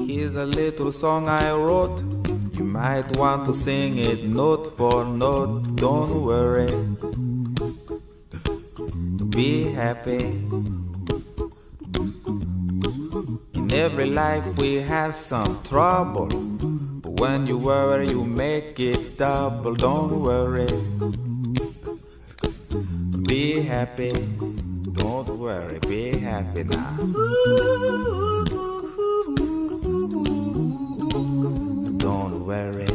Here's a little song I wrote. You might want to sing it note for note. Don't worry, be happy. In every life we have some trouble, but when you worry you make it double. Don't worry, be happy. Don't worry, be happy now. Don't worry,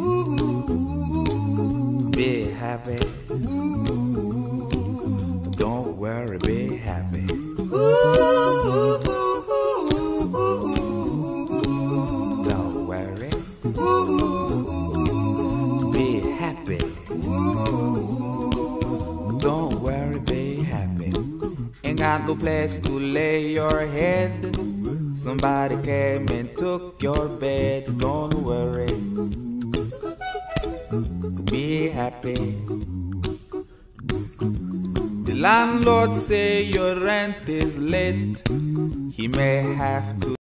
be happy. Don't worry, be happy. Don't worry, be happy. Don't worry, be happy. Ain't got no place to lay your head. Somebody came and took your bed. Don't worry, be happy. The landlord say your rent is late. He may have to